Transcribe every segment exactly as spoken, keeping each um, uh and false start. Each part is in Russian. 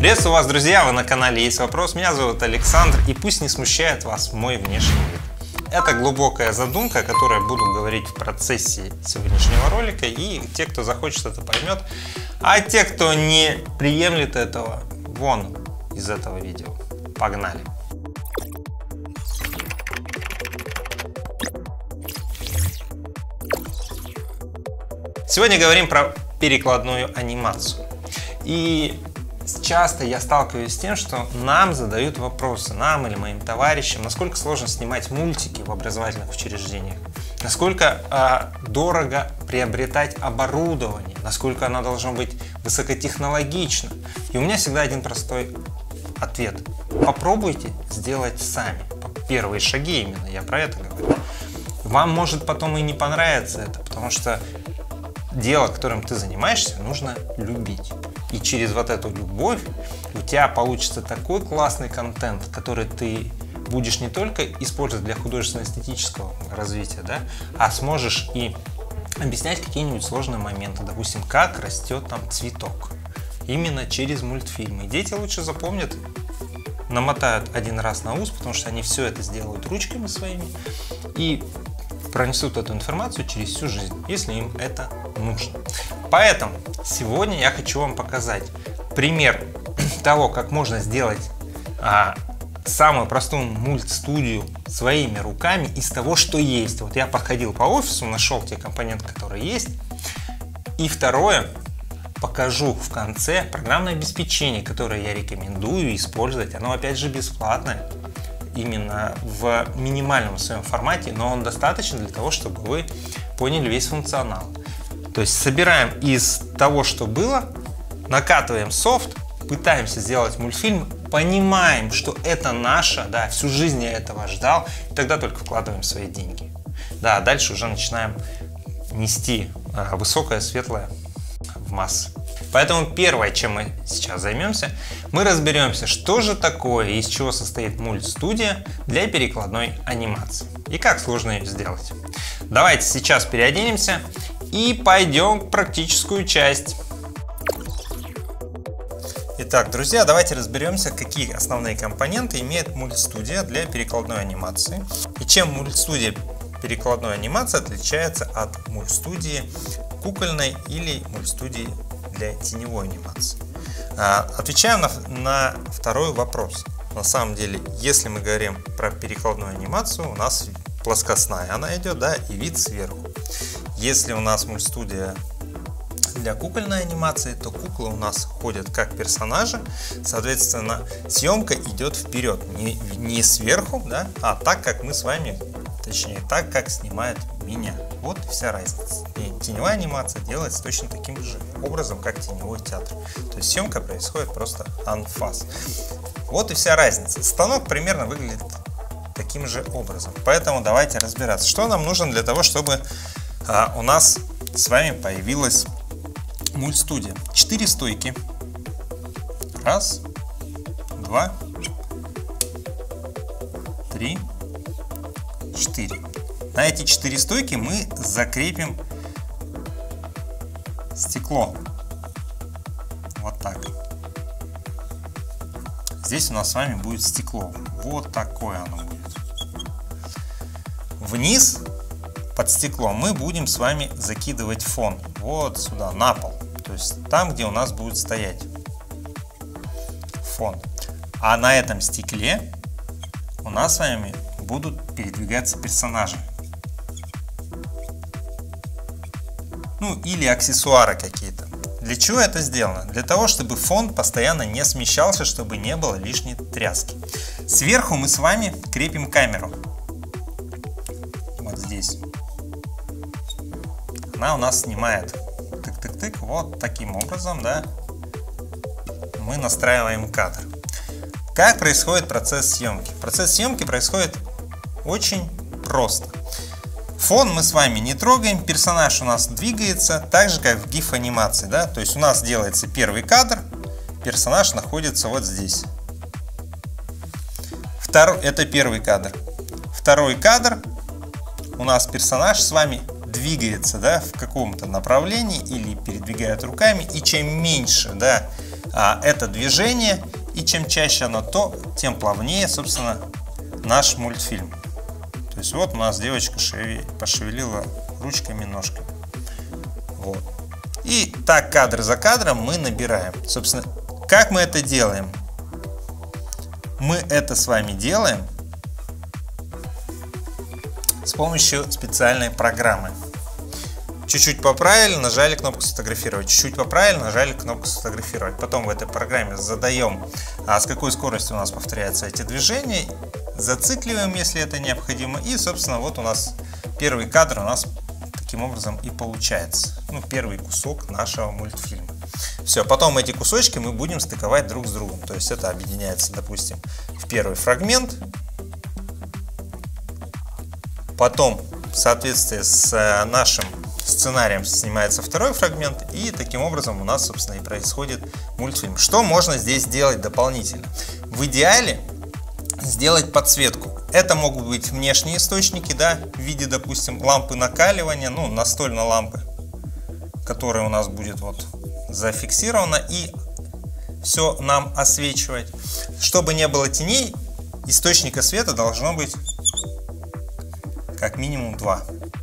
Приветствую вас, друзья! Вы на канале Есть Вопрос. Меня зовут Александр, и пусть не смущает вас мой внешний вид. Это глубокая задумка, о которой я буду говорить в процессе сегодняшнего ролика, и те, кто захочет, это поймет. А те, кто не приемлет этого, вон из этого видео. Погнали! Сегодня говорим про перекладную анимацию. И часто я сталкиваюсь с тем, что нам задают вопросы, нам или моим товарищам, насколько сложно снимать мультики в образовательных учреждениях, насколько э, дорого приобретать оборудование, насколько оно должно быть высокотехнологично. И у меня всегда один простой ответ. Попробуйте сделать сами. Первые шаги именно, я про это говорю. Вам может потом и не понравиться это, потому что дело, которым ты занимаешься, нужно любить. И через вот эту любовь у тебя получится такой классный контент, который ты будешь не только использовать для художественно-эстетического развития, да, а сможешь и объяснять какие-нибудь сложные моменты. Допустим, как растет там цветок. Именно через мультфильмы. Дети лучше запомнят, намотают один раз на ус, потому что они все это сделают ручками своими и пронесут эту информацию через всю жизнь, если им это нужно. Поэтому сегодня я хочу вам показать пример того, как можно сделать а, самую простую мультстудию своими руками из того, что есть. Вот я походил по офису, нашел те компоненты, которые есть. И второе, покажу в конце программное обеспечение, которое я рекомендую использовать. Оно опять же бесплатное, именно в минимальном своем формате, но он достаточно для того, чтобы вы поняли весь функционал. То есть собираем из того, что было, накатываем софт, пытаемся сделать мультфильм, понимаем, что это наше, да, всю жизнь я этого ждал, и тогда только вкладываем свои деньги. Да, дальше уже начинаем нести а, высокое, светлое в массы. Поэтому первое, чем мы сейчас займемся, мы разберемся, что же такое и из чего состоит мультстудия для перекладной анимации и как сложно ее сделать. Давайте сейчас переоденемся и пойдем в практическую часть. Итак, друзья, давайте разберемся, какие основные компоненты имеет мультстудия для перекладной анимации и чем мультстудия перекладной анимации отличается от мультстудии кукольной или мультстудии для теневой анимации. Отвечаем на, на второй вопрос. На самом деле, если мы говорим про перекладную анимацию, у нас плоскостная она идет, да, и вид сверху. Если у нас мультстудия для кукольной анимации, то куклы у нас ходят как персонажи, соответственно, съемка идет вперед, не, не сверху, да, а так, как мы с вами, точнее, так, как снимает меня. Вот вся разница. И теневая анимация делается точно таким же образом, как теневой театр. То есть съемка происходит просто анфас. Вот и вся разница. Станок примерно выглядит таким же образом. Поэтому давайте разбираться, что нам нужно для того, чтобы а, у нас с вами появилась мультстудия. Четыре стойки. Раз, два, три, четыре. На эти четыре стойки мы закрепим стекло. Вот так. Здесь у нас с вами будет стекло. Вот такое оно будет. Вниз под стекло мы будем с вами закидывать фон. Вот сюда, на пол. То есть там, где у нас будет стоять фон. А на этом стекле у нас с вами будут передвигаться персонажи. Ну или аксессуары какие-то. Для чего это сделано? Для того, чтобы фон постоянно не смещался, чтобы не было лишней тряски. Сверху мы с вами крепим камеру. Вот здесь. Она у нас снимает тык-тык-тык. Вот таким образом, да, мы настраиваем кадр. Как происходит процесс съемки? Процесс съемки происходит очень просто. Фон мы с вами не трогаем, персонаж у нас двигается так же, как в гиф анимации, да? То есть у нас делается первый кадр, персонаж находится вот здесь. Второй, это первый кадр. Второй кадр, у нас персонаж с вами двигается, да, в каком-то направлении или передвигает руками, и чем меньше, да, а, это движение, и чем чаще оно, то тем плавнее, собственно, наш мультфильм. То есть вот у нас девочка пошевелила ручками, ножками. Вот. И так кадр за кадром мы набираем. Собственно, как мы это делаем? Мы это с вами делаем с помощью специальной программы. Чуть-чуть поправили, нажали кнопку сфотографировать. Чуть-чуть поправили, нажали кнопку сфотографировать. Потом в этой программе задаем, а с какой скоростью у нас повторяются эти движения. Зацикливаем, если это необходимо. И, собственно, вот у нас первый кадр у нас таким образом и получается. Ну, первый кусок нашего мультфильма. Все, потом эти кусочки мы будем стыковать друг с другом. То есть это объединяется, допустим, в первый фрагмент. Потом, в соответствии с нашим сценарием, снимается второй фрагмент. И таким образом у нас, собственно, и происходит мультфильм. Что можно здесь сделать дополнительно? В идеале сделать подсветку. Это могут быть внешние источники, да, в виде, допустим, лампы накаливания, ну, настольной лампы, которая у нас будет вот зафиксирована и все нам освечивать. Чтобы не было теней, источника света должно быть как минимум два.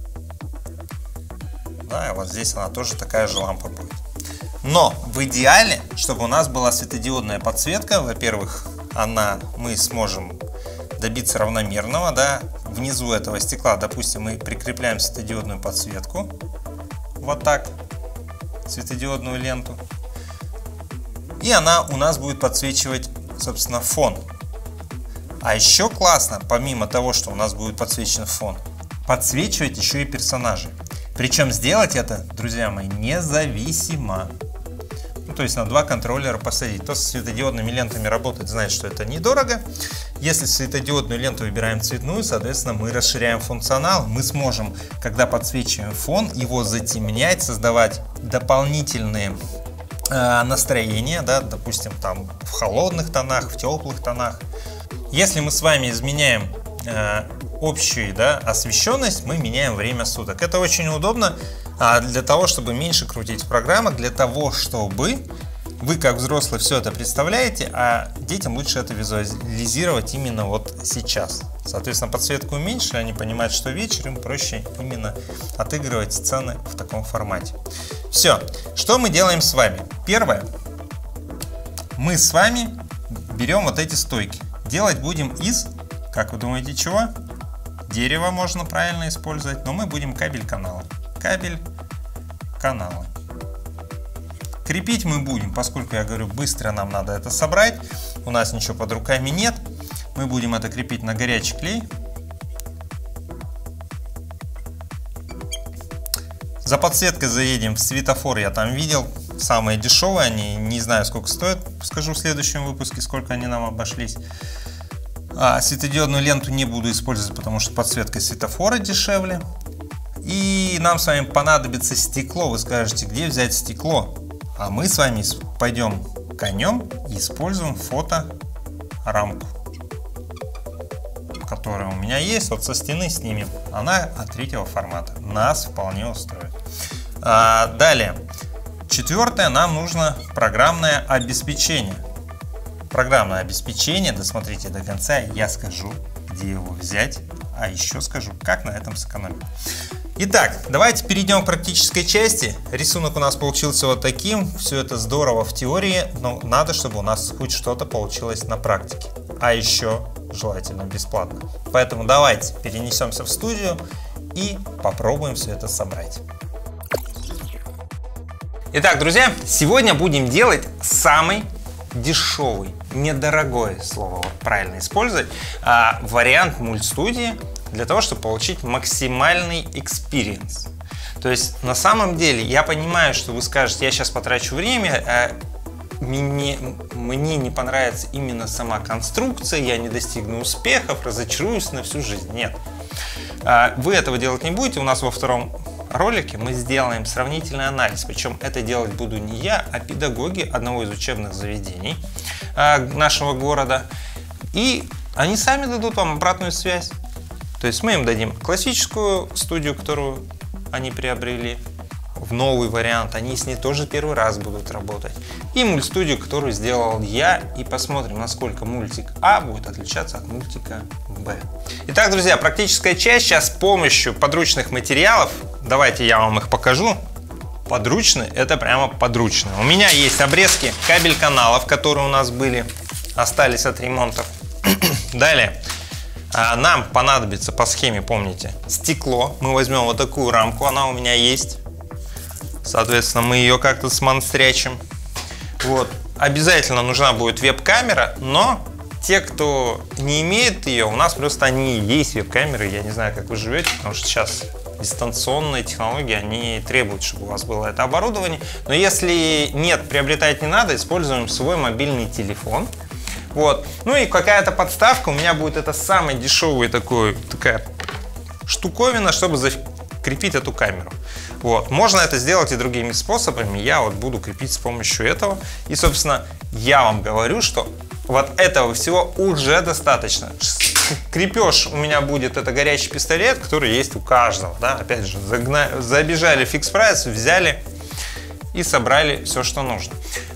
Да, и вот здесь она тоже такая же лампа будет. Но в идеале, чтобы у нас была светодиодная подсветка, во-первых, она, мы сможем добиться равномерного, да, внизу этого стекла, допустим, мы прикрепляем светодиодную подсветку, вот так, светодиодную ленту, и она у нас будет подсвечивать, собственно, фон. А еще классно, помимо того, что у нас будет подсвечен фон, подсвечивать еще и персонажей. Причем сделать это, друзья мои, независимо. Ну, то есть на два контроллера посадить. Кто со светодиодными лентами работает, знает, что это недорого. Если светодиодную ленту выбираем цветную, соответственно, мы расширяем функционал. Мы сможем, когда подсвечиваем фон, его затемнять, создавать дополнительные э, настроения, да, допустим, там в холодных тонах, в теплых тонах. Если мы с вами изменяем э, общую, да, освещенность, мы меняем время суток. Это очень удобно а, для того, чтобы меньше крутить в программах, для того, чтобы вы, как взрослые, все это представляете, а детям лучше это визуализировать именно вот сейчас. Соответственно, подсветку уменьшили, они понимают, что вечер, им проще именно отыгрывать сцены в таком формате. Все, что мы делаем с вами? Первое, мы с вами берем вот эти стойки. Делать будем из, как вы думаете, чего? Дерево можно правильно использовать, но мы будем кабель канала. Кабель канала. Крепить мы будем, поскольку я говорю, быстро нам надо это собрать. У нас ничего под руками нет. Мы будем это крепить на горячий клей. За подсветкой заедем в светофор, я там видел. Самые дешевые, они не знаю сколько стоят. Скажу в следующем выпуске, сколько они нам обошлись. А светодиодную ленту не буду использовать, потому что подсветка светофора дешевле. И нам с вами понадобится стекло. Вы скажете, где взять стекло? А мы с вами пойдем конем и используем фоторамку, которая у меня есть. Вот со стены снимем. Она от третьего формата. Нас вполне устроит. А, далее. Четвертое. Нам нужно программное обеспечение. Программное обеспечение, досмотрите до конца, я скажу, где его взять, а еще скажу, как на этом сэкономить. Итак, давайте перейдем к практической части. Рисунок у нас получился вот таким, все это здорово в теории, но надо, чтобы у нас хоть что-то получилось на практике, а еще желательно бесплатно. Поэтому давайте перенесемся в студию и попробуем все это собрать. Итак, друзья, сегодня будем делать самый дешевый, недорогое слово вот правильно использовать, а, вариант мультстудии для того, чтобы получить максимальный экспириенс. То есть на самом деле я понимаю, что вы скажете, я сейчас потрачу время, а мне, мне не понравится именно сама конструкция, я не достигну успехов, разочаруюсь на всю жизнь. Нет, а, вы этого делать не будете. У нас во втором ролике мы сделаем сравнительный анализ, причем это делать буду не я, а педагоги одного из учебных заведений э, нашего города, и они сами дадут вам обратную связь. То есть мы им дадим классическую студию, которую они приобрели, в новый вариант, они с ней тоже первый раз будут работать. И мультстудию, которую сделал я, и посмотрим, насколько мультик А будет отличаться от мультика Б. Итак, друзья, практическая часть. Сейчас с помощью подручных материалов, давайте я вам их покажу. Подручные, это прямо подручные. У меня есть обрезки кабель каналов, которые у нас были, остались от ремонтов. Далее. Нам понадобится по схеме, помните, стекло. Мы возьмем вот такую рамку, она у меня есть. Соответственно, мы ее как-то смонстрячим. Вот. Обязательно нужна будет веб-камера, но те, кто не имеет ее, у нас просто они есть веб-камеры. Я не знаю, как вы живете, потому что сейчас дистанционные технологии, они требуют, чтобы у вас было это оборудование. Но если нет, приобретать не надо, используем свой мобильный телефон. Вот. Ну и какая-то подставка. У меня будет это самый дешевый такой, такая штуковина, чтобы закрепить эту камеру. Вот. Можно это сделать и другими способами. Я вот буду крепить с помощью этого. И, собственно, я вам говорю, что вот этого всего уже достаточно. Крепеж у меня будет это горячий пистолет, который есть у каждого. Да? Опять же, загна... забежали в фикс прайс, взяли и собрали все, что нужно.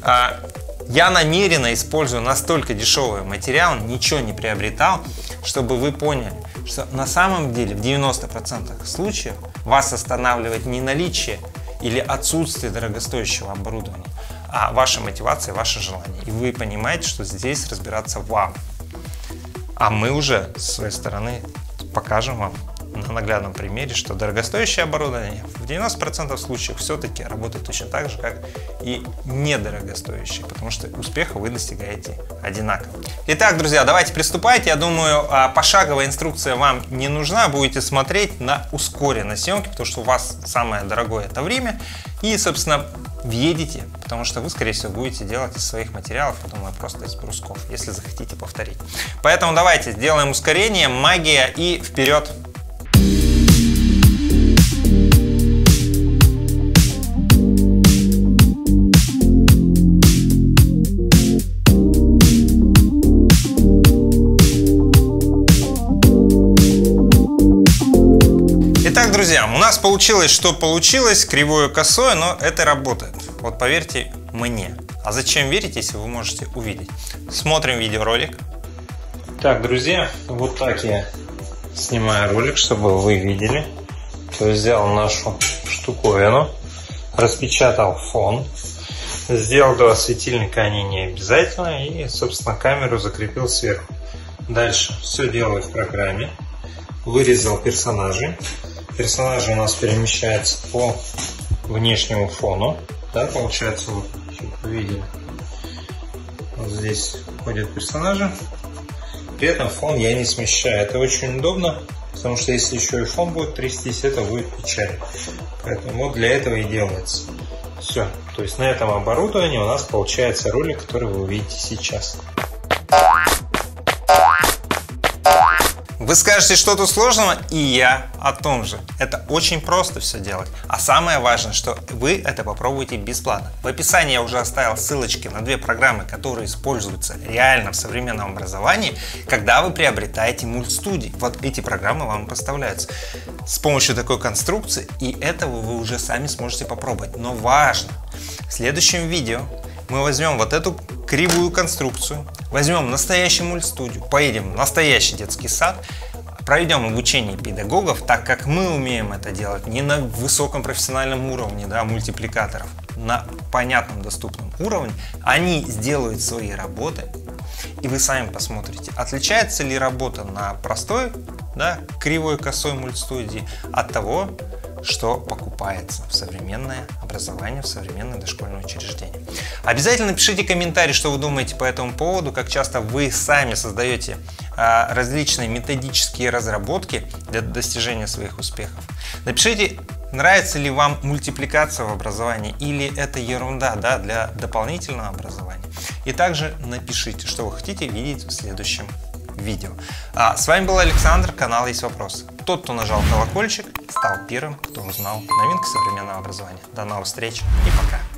Я намеренно использую настолько дешевый материал, ничего не приобретал, чтобы вы поняли, что на самом деле в девяноста процентах случаев вас останавливает не наличие или отсутствие дорогостоящего оборудования, а ваша мотивация, ваше желание. И вы понимаете, что здесь разбираться вам. А мы уже с своей стороны покажем вам на наглядном примере, что дорогостоящее оборудование в девяноста процентах случаев все-таки работает точно так же, как и недорогостоящее, потому что успеха вы достигаете одинаково. Итак, друзья, давайте приступайте. Я думаю, пошаговая инструкция вам не нужна, будете смотреть на ускоренной съемке, потому что у вас самое дорогое это время, и, собственно, въедете, потому что вы, скорее всего, будете делать из своих материалов, я думаю, просто из брусков, если захотите повторить. Поэтому давайте сделаем ускорение, магия и вперед! Итак, друзья, у нас получилось, что получилось, кривое косое, но это работает. Вот поверьте мне. А зачем верить, если вы можете увидеть? Смотрим видеоролик. Так, друзья, вот так я снимаю ролик, чтобы вы видели. То есть взял нашу штуковину, распечатал фон, сделал два светильника, они не обязательно, и, собственно, камеру закрепил сверху. Дальше все делаю в программе. Вырезал персонажей. Персонажи у нас перемещаются по внешнему фону. Да, получается, вот, чтобы вы видели. Вот здесь ходят персонажи. При этом фон я не смещаю. Это очень удобно, потому что если еще и фон будет трястись, это будет печаль. Поэтому вот для этого и делается. Все. То есть на этом оборудовании у нас получается ролик, который вы увидите сейчас. Вы скажете, что-то сложного, и я о том же. Это очень просто все делать. А самое важное, что вы это попробуете бесплатно. В описании я уже оставил ссылочки на две программы, которые используются реально в современном образовании, когда вы приобретаете мультстудии. Вот эти программы вам поставляются с помощью такой конструкции, и этого вы уже сами сможете попробовать. Но важно, в следующем видео мы возьмем вот эту кривую конструкцию, возьмем настоящую мультстудию, поедем в настоящий детский сад, проведем обучение педагогов, так как мы умеем это делать не на высоком профессиональном уровне, да, мультипликаторов, на понятном, доступном уровне. Они сделают свои работы, и вы сами посмотрите, отличается ли работа на простой, да, кривой косой мультстудии от того, что покупается в современное образование, в современное дошкольное учреждение. Обязательно пишите комментарий, что вы думаете по этому поводу, как часто вы сами создаете а, различные методические разработки для достижения своих успехов. Напишите, нравится ли вам мультипликация в образовании или это ерунда, да, для дополнительного образования. И также напишите, что вы хотите видеть в следующем видео. А, с вами был Александр, канал Есть Вопросы. Тот, кто нажал колокольчик, стал первым, кто узнал новинки современного образования. До новых встреч и пока!